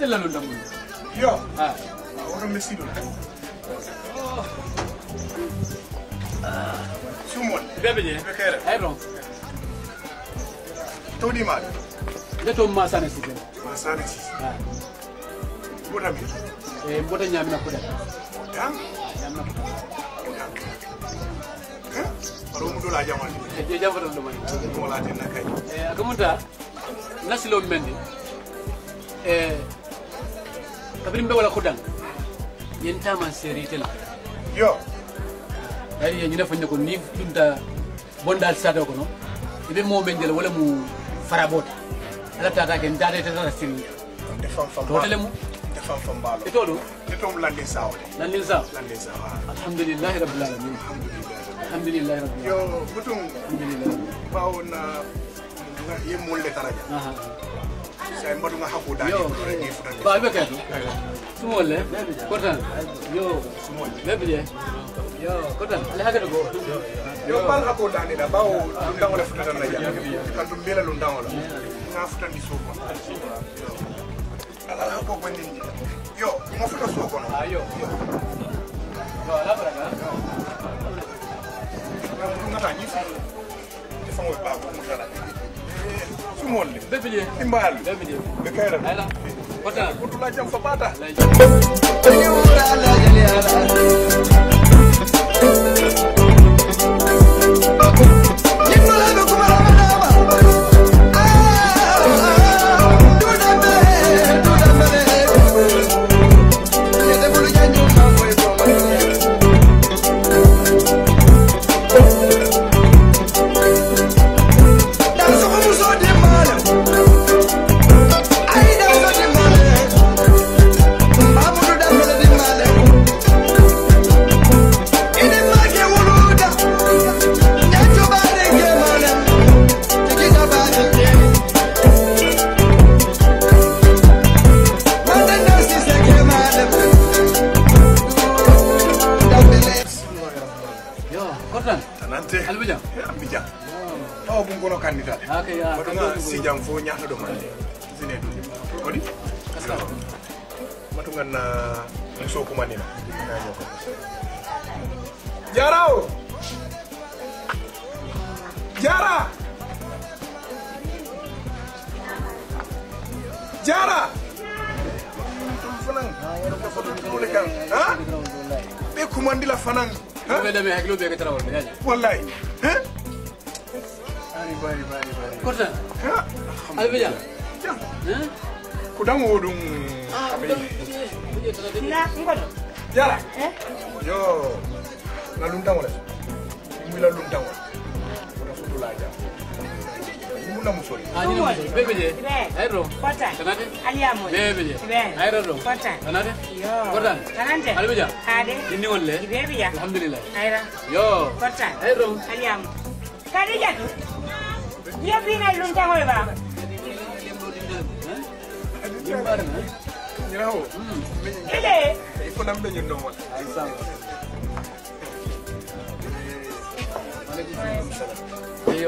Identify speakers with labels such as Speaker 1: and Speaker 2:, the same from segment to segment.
Speaker 1: la lunda mun
Speaker 2: yo oto mesido sumon
Speaker 1: bebe je
Speaker 2: bekere
Speaker 1: ay ron
Speaker 2: to di mal
Speaker 1: le to ma sana ci
Speaker 2: masana ci bota mi
Speaker 1: bota nyamina ko da
Speaker 2: dam
Speaker 1: nyamina ko
Speaker 2: aro mu dola jamani
Speaker 1: je jamata do man
Speaker 2: mo la tin nakay
Speaker 1: akamunta nasilo mendi kabrin be wala khudan yenta man serite la
Speaker 2: yo
Speaker 1: dari ya nyina fanya ko ni dunta bondal sada ko no ibe mo menjel wala mu farabota ala tata ken dade tata sin
Speaker 2: de fam fam
Speaker 1: to tele mu
Speaker 2: de fam fam balo
Speaker 1: e to do
Speaker 2: de tom lande sawde
Speaker 1: lande sa
Speaker 2: alhamdulillah
Speaker 1: rabbil alamin alhamdulillah rabbil
Speaker 2: yo butum
Speaker 1: alhamdulillah
Speaker 2: bawna yemulle taraja say mbadu nga hakku dani
Speaker 1: yo ba be kay sumolle kortan yo
Speaker 2: sumolle
Speaker 1: bebe je yo kortan ala haga go
Speaker 2: yo bal hakku dani da bawo ndangole futata na ja kantu mbela lu ndangolo nga futandi soko ala hakku ko ndi yo mo futa soko no
Speaker 1: ayo yo ala baraka
Speaker 2: nga ta ni fa mo ba ko mutala sumolle
Speaker 1: bebe je
Speaker 2: imbal
Speaker 1: bebe je
Speaker 2: be kayra
Speaker 1: ala kortan
Speaker 2: kutula jam fa bata sijam fo nyaata do man sine do kodi kasta matungan na so ko manina jarao jara jara fanang ha be kumandila fanang ha
Speaker 1: be deme heklo be ka trawol
Speaker 2: wallahi ha bari
Speaker 1: kortan albeja
Speaker 2: kudang wodum
Speaker 3: na ngodo
Speaker 2: yala yo na luntang wala mu la luntang wala ko futu la ja mu na musol
Speaker 1: ni na bebe je ayro
Speaker 3: kota
Speaker 1: kanade
Speaker 3: aliamo
Speaker 1: bebe je ayro
Speaker 3: kota
Speaker 1: kanade
Speaker 3: yo
Speaker 1: kortan
Speaker 3: kanande
Speaker 1: albeja
Speaker 3: ade
Speaker 1: inni wolle
Speaker 3: bebe ya
Speaker 1: alhamdulillah
Speaker 3: ayra
Speaker 1: yo
Speaker 3: kota
Speaker 1: ayro
Speaker 3: aliamo kade jatu yo bina luntang wala ba
Speaker 2: you know
Speaker 3: ele
Speaker 2: ko nambe ñu no won
Speaker 1: yo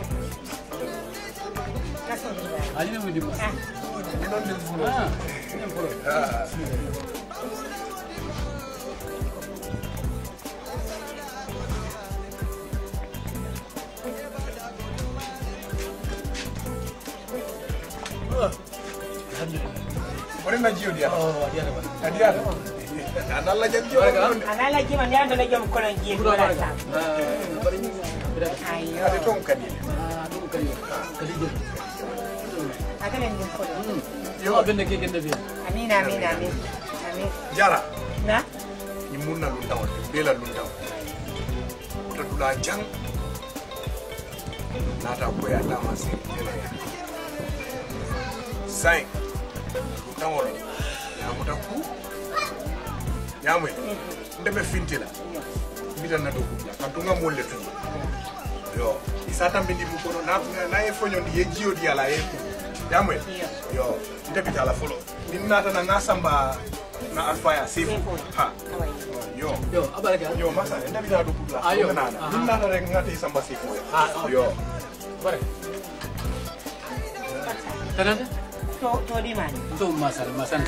Speaker 1: ali mo di ma
Speaker 2: non dem fu Ore na jiyo dia. Oh, dia apa? Dia. Anala janji.
Speaker 3: Anala janji man dia ndo jom kono jiyo wala sa. Ayo.
Speaker 2: Ada tong kadi.
Speaker 1: Tong kadi. Kadi je.
Speaker 3: Akalen jom kono.
Speaker 1: Yo bende ke gende bi.
Speaker 3: Amin amin amin. Amin.
Speaker 2: Jara.
Speaker 3: Na?
Speaker 2: Ni munna lu taw. Bela lu taw. To dula jang. Nata ko ya ta masi. Sai. Tangolo ya mutaku yamwe ndebe fintila mbita na doku katunga molle tu yo isata mbindi mukono na efonyo ndi yejio di ala yeku yamwe yo ndebe tala folo ninata na ngasamba na alfaya sifu ha yo
Speaker 1: abaraka
Speaker 2: yo masa ndebe tala doku la ayo ninata rek ngati samba sifu yo
Speaker 1: bare tanande
Speaker 3: to di man.
Speaker 1: To masal
Speaker 3: Masal.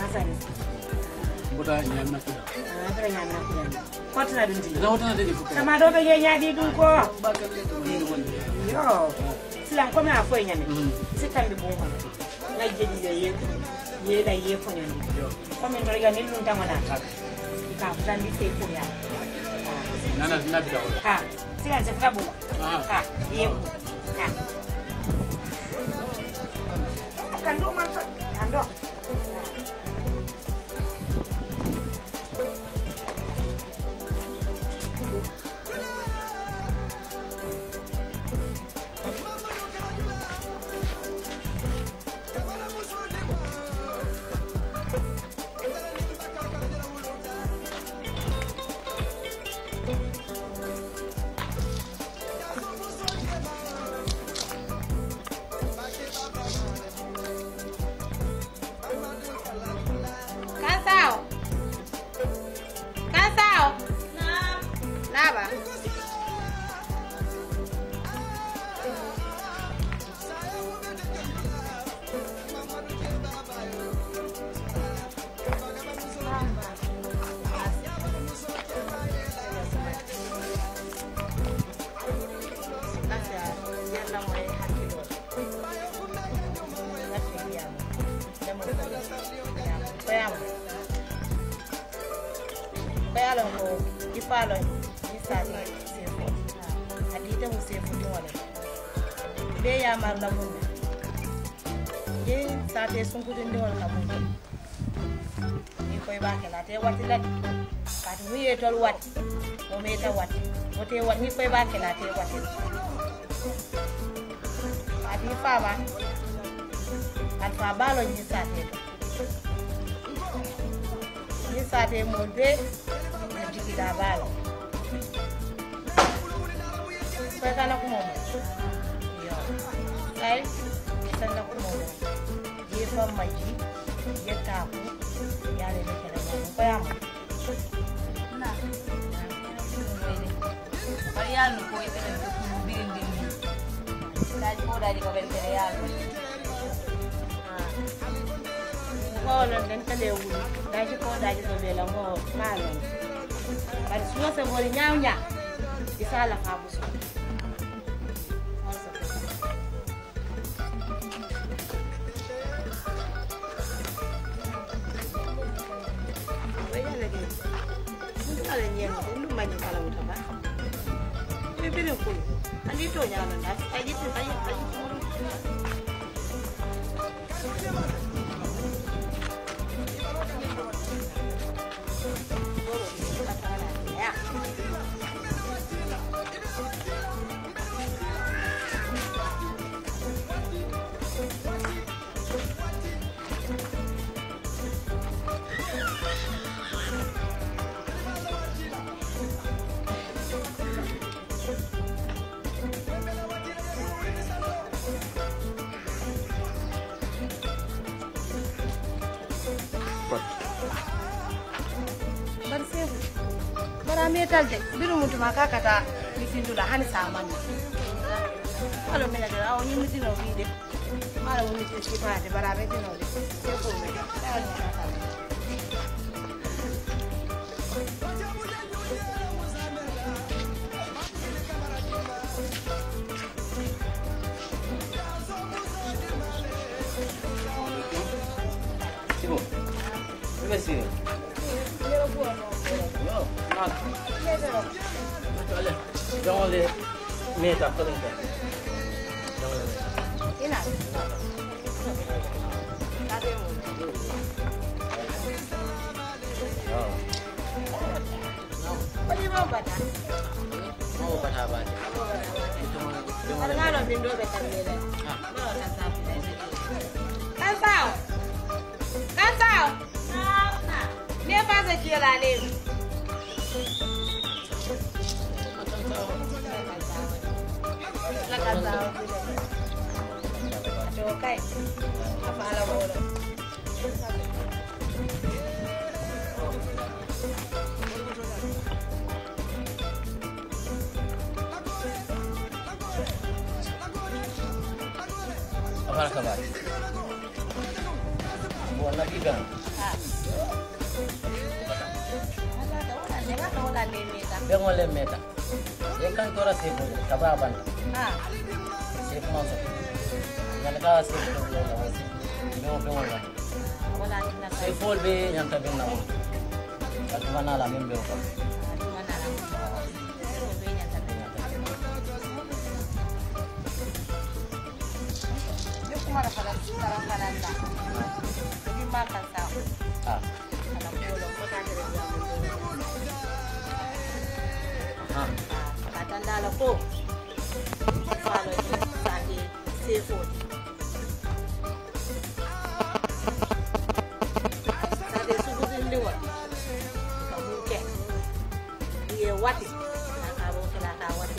Speaker 1: Bota nyamna ko.
Speaker 3: Bota nyamna ko. Kotna dun di.
Speaker 1: Na wotana de fuka.
Speaker 3: Sama do be nyaadi dun ko.
Speaker 1: Bakal le to ni won.
Speaker 3: Yo. Silang ko na fo nyame. Sitan bi bo ma. Ngai jeji ye la ye fo nyame. Ko men do ga ni lun tamana. Ka futan di se ko ya.
Speaker 1: Nana na bita ko.
Speaker 3: Ha. Silang se fuka bo. Ha. Ye. Ha. Kando man kando. Palo di sani sefo adita mu sefo di wala be ya mar la mun ye sa te sun ku din wala ka mun ni koy ba ke la te wati la ka tu ye tol wat mo me ta wat o te wat ni koy ba ke la te wati adi fa ba al fa balo ni sa te mo be da balo fue kana como yo kai sana como ye fa maji ye tapu ya le kala ya ko ya mo na bari ya no ko ite ko birin din dai ko dai ko ben tere ya ko lo den tele wu dai ko dai ko be la mo malo but semua sebori nyaunya bisa lah kabus. Banyak lagi. Mungkin ada yang belum main kalau udah kan. Ini pilih pun. Andi tu jangan nak. Aje tu aje turun. Metal de biru mutu makakata bitindula hani samanya alo mena de awo ni mutino vide mala woni ci sifade barabe dino de se ko me
Speaker 4: Sibo. Dove sei?
Speaker 3: Io buono.
Speaker 4: Jangan le meta paling kan.
Speaker 3: Ina. Tadi mu. Bagi mau bata.
Speaker 4: Mau bata apa?
Speaker 3: Ada ngalo bindo be kandele. Mau tak sampai. Kansau. Kansau. Ne ba za ki la ne. La kansau. Okay. Apa ala bola.
Speaker 4: Apa kabar? Anak ikan. Dia ngoleh meta. Dia kan tora sih, kababan. Sih masuk. Jangan kau sih tu lah. Sih full be yang tak benar. Tapi mana lah member kau.
Speaker 3: Katandala po. Follow sa seafood. Sabi subukin liwa. Kamuke. Iye wati. Nakabo kila wati.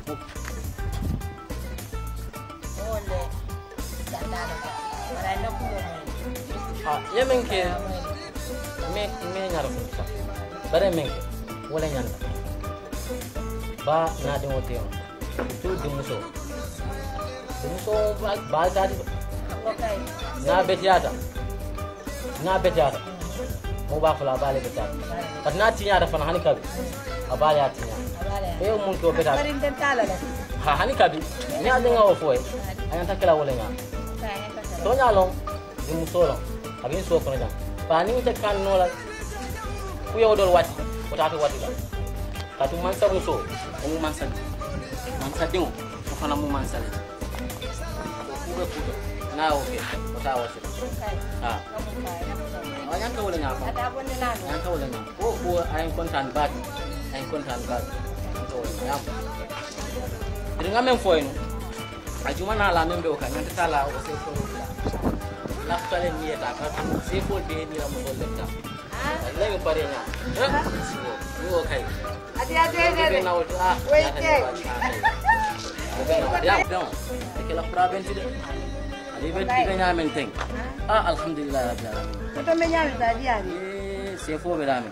Speaker 3: Ole. Katandala. Marano po.
Speaker 4: Ya mengke. Me nyaro. Bare mengke. Wala nyanda. Ba na di motiyo tu di muso ba tadi na betiata mo ba fala bale betiata kat na tinya da fana hani kabi abale atinya e mun ko betiata ha hani kabi ni ade ngawo foy ayan takela wala nya to nya long di muso long abin so ko nya pa ni te kan no la ku yow dol wati ko taatu wati la katu mansa muso mu mansa dingo fana mu mansa le kuga na oke kota wasi wanyan ka wala ngapa yan ka wala ngapa ko ayin kontan bag to yam dinga men foyno ajuma na la men be o kan ta tala o se ko la tale ni eta ka se ko be ni la mo ko leta le ko pare nya ni o kai
Speaker 3: Adi.
Speaker 4: Wait. Don't. Kita praben tidak. Adi kita nyamen teng. Alhamdulillah rabbil alamin.
Speaker 3: Kita menyamin tadi hari.
Speaker 4: Sefo berami.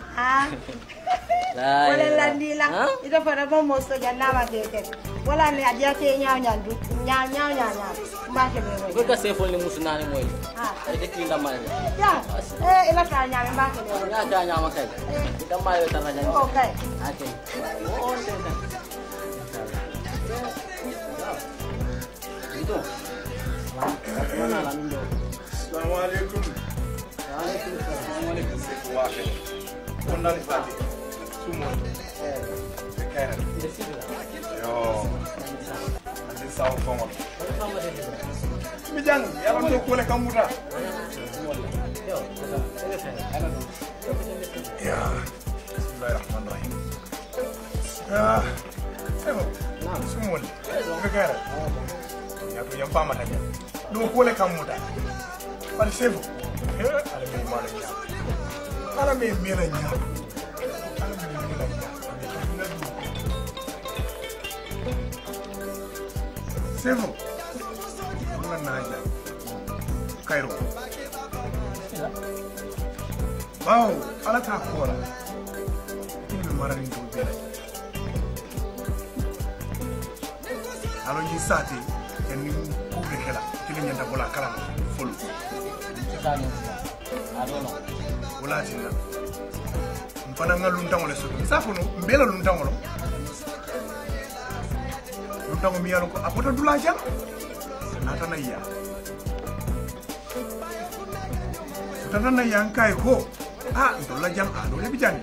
Speaker 3: Wala landila. Ito para mo mosto janna ma kete. Wala ni adia ke nyanya. Mbake bewe.
Speaker 4: Ko ka sefo ni musuna ni moy. Ade kinda male.
Speaker 3: Ya. Ila ka nyame mbake bewe.
Speaker 4: Ya ka nyama kai. Kita male taranya.
Speaker 3: Okay.
Speaker 4: Okay. Oh, itu.
Speaker 2: Assalamualaikum. Waalaikumsalam. Sefo waxe. Kondal fati. Sumo. Kairan. Yo. Andi saw kongo. Mi jang yalla to ko le kamuta. Ya. Bismillahirrahmanirrahim. Sumo. Kairan. Ya to yam pama haja. Do ko le kamuta. Par sefo. Ala mi mala nya. Ala mi mira nya. Sevo, una naya, Cairo. Wow, ala ta kola. Ini maranin tu bela. Alo ni sati, ni kubre kala. Kini nyanda bola kala full.
Speaker 4: Kita ni. Adono.
Speaker 2: Bola tinda. Mpana ngaluntang ole so. Isafu no mbela luntang ole. Luntang mi yalo ko apota dulaja. Natana iya. Natana yang kai ko. Ndola jam ado le bijani.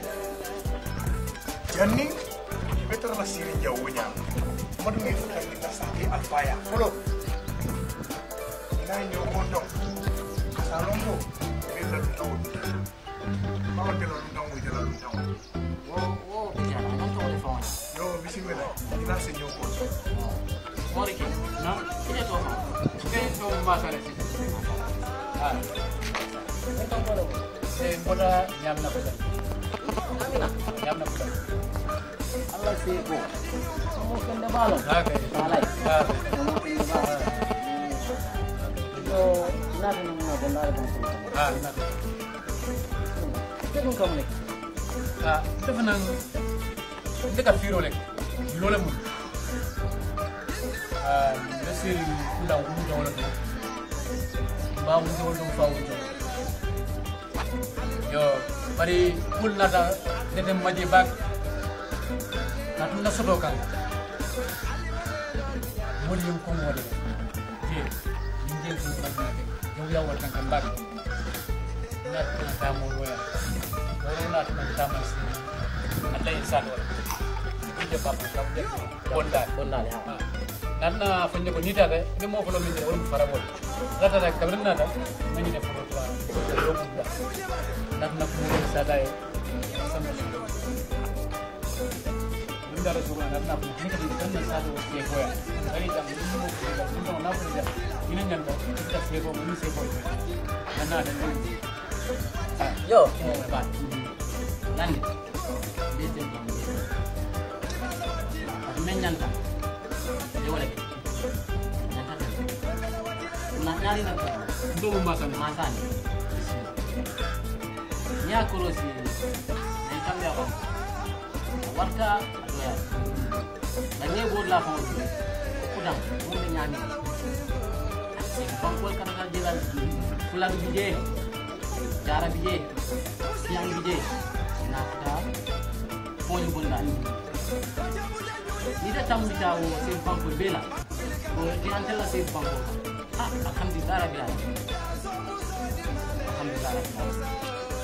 Speaker 2: Jani better la siri jawnya. Madu ngi futan ni nasaki alfaya. Follow. Ina nyo kondo. Salongo. Bela luntang. Mama kelo luntang mo jela luntang.
Speaker 4: Wo bijana nan ko le fona.
Speaker 2: Yo bisimila. Ina se nyo kondo.
Speaker 4: Moriki. Na? Kile to ma.
Speaker 1: Itu masalah sih.
Speaker 4: Entong polo.
Speaker 1: Bola nyam na bola.
Speaker 4: Amina.
Speaker 1: Nyam na bola.
Speaker 4: Allah seko. Kamu kena balon.
Speaker 1: Okay.
Speaker 4: Malai. Kamu kena balon. Itu nada nama benar benar.
Speaker 1: Nak.
Speaker 4: Jangan kamu ni.
Speaker 1: Itu menang. Itu kan firo lek. Firo lek mu. Nasi udah jauh lagi. Bau jauh fa jauh. bari pul nata dete maji bak natunda soto kan moli yum ko moli je injel ko magna yow ya wal kan bak nat na tamo roya wala nat na tamo si atay insan wala ide papa kam de bonda ya nanna fanye ko nita de be mo ko lo min de won fara bol lata da kabrin nata mani de foro to ro bunda nanna ko sa dai sama inda la sura nanna ko ni ko tan sa do se ko ya bari da mo ko na ko da ina nyanda ta se ko ni se ko nanna da ni yo mo ba nanni de de men nyanda de wala nyanda na nyari na ndo masani nya kurosi ne kamya ko warka ya na ne bod la fon kudam mo ne nyami bangkol kana kal jelan fulan bije jara bije siang bije na ta fon bunda ni da tam bitawo sen bangkol bela ko di antela sen bangkol alhamdulillah rabbil alamin alhamdulillah rabbil alamin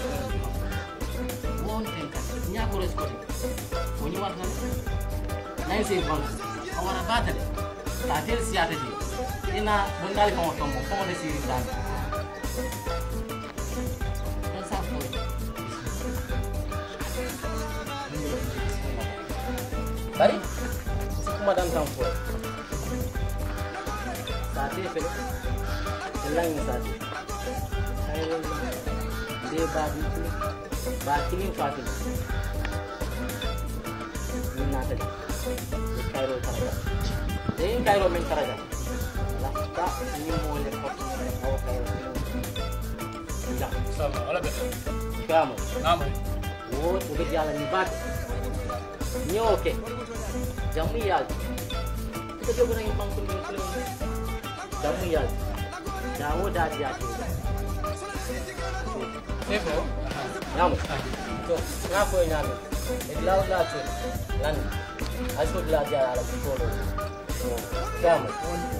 Speaker 1: won tenka nya ko res ko woni warna nay se bon awara batale ta tel siata ji ina bondali ko tombo ko de siri dan dan sa ko bari kuma dan tampo saati fe lang saati ayo de ba kilin faati na tadi kairo taraga den kairo men taraga la ta ni mo le ko o kairo ya sama ala be kamo
Speaker 4: Namo. Oh, tu berjalan di bat. Ni okey. Jamu ya. Kita coba orang yang pangkul ni. Jamu ya. Jamu dah dia.
Speaker 1: Sebo.
Speaker 4: Namo. Tu, ngapo nyame. Iglaw la tu. Lan. Asko la dia ala ko. Jamu.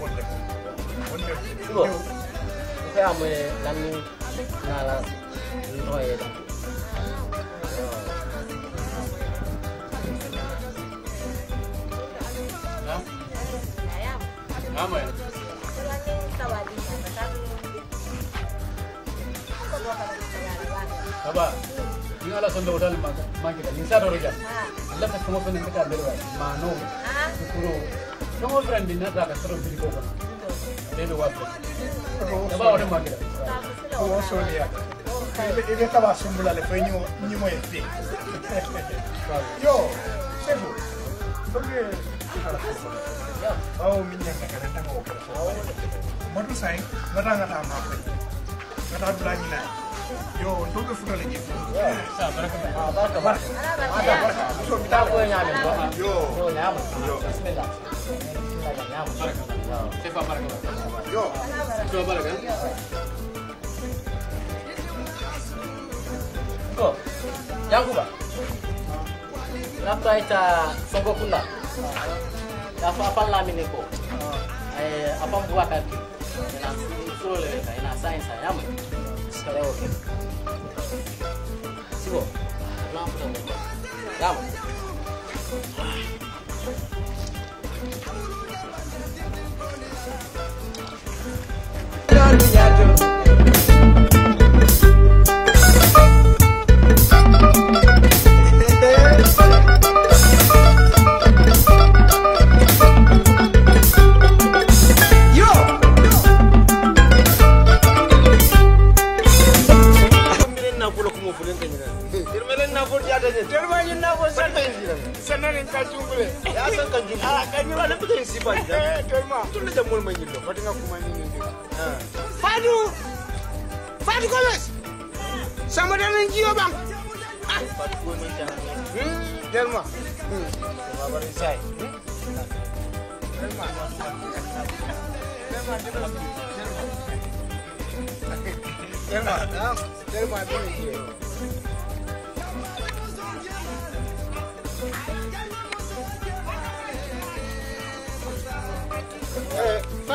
Speaker 4: Tu. Kamu lan ni nala ndoye.
Speaker 1: Nama ya? Aba, ini ala sonda udal kita. Nisa doroja. Allah tak semua pening kita berwa. Mano. Kuro. Kamu friend di nada ka terus di koko. Dede wapo. Aba orang makita.
Speaker 2: Oh, sorry ya. Ini kaba sumbula le fue ni mo este. Yo, Sefu. Porque oh, minyak kan ada mau operasi. Madu sai, ngata ma ko. Ngata belani na. Yo, untuk ke fuga lagi.
Speaker 4: Baraka.
Speaker 2: So
Speaker 4: Kita ko nyame.
Speaker 2: Yo.
Speaker 4: Yo nyame.
Speaker 2: Yo.
Speaker 4: Bismillah. Nyame.
Speaker 1: Sefa baraka.
Speaker 2: Yo.
Speaker 1: Coba baraka.
Speaker 4: Ko. Yanguba. Napa ita songo kunda? Apa lamine ko? Apa buat kaki? Ina solo le ka ina science ya mo. Sekali oke. Sibo. Lampu dong. Ya mo.
Speaker 2: Fadu Gomes. Sama dengan Gio bang. Delma.
Speaker 4: Kabar saya.
Speaker 2: Delma ini.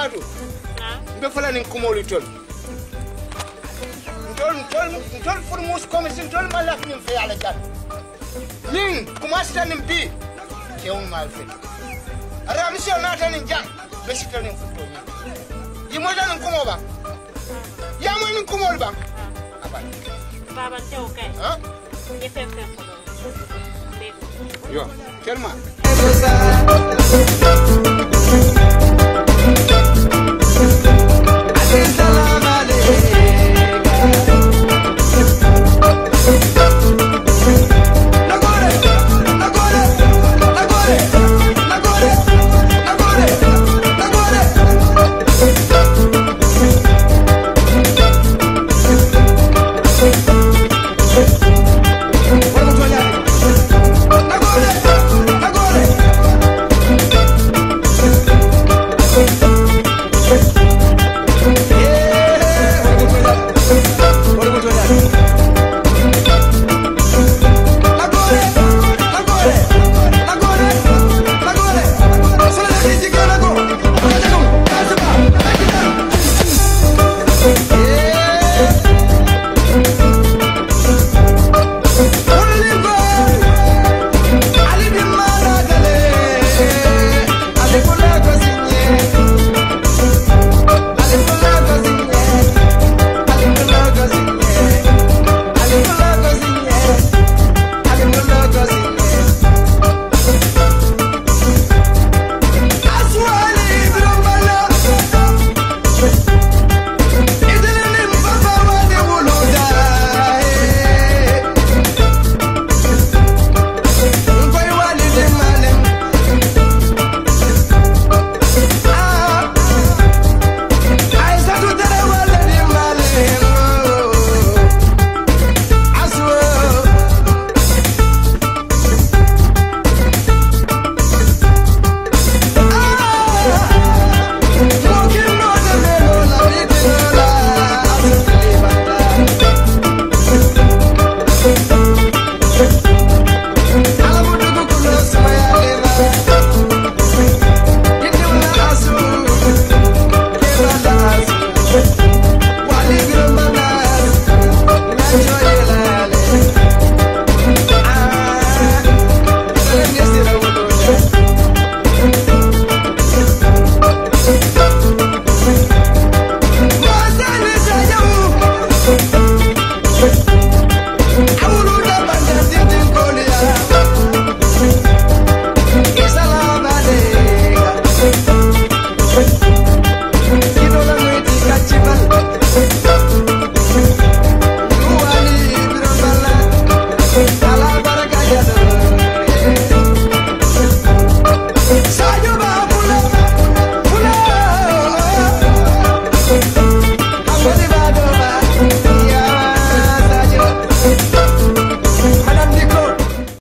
Speaker 2: Fatou mbe fala nin kumolu tol ntol pour mus commission tol malak nim fe ala jat nin commence tan bi kewum mal fe ara monsieur nata nin jam be sitel nin futto yi mo dan kumo ba ya mo nin kumol ba abay
Speaker 3: baba tew kay
Speaker 2: ha
Speaker 3: ye fe
Speaker 2: yo tellement
Speaker 5: Salam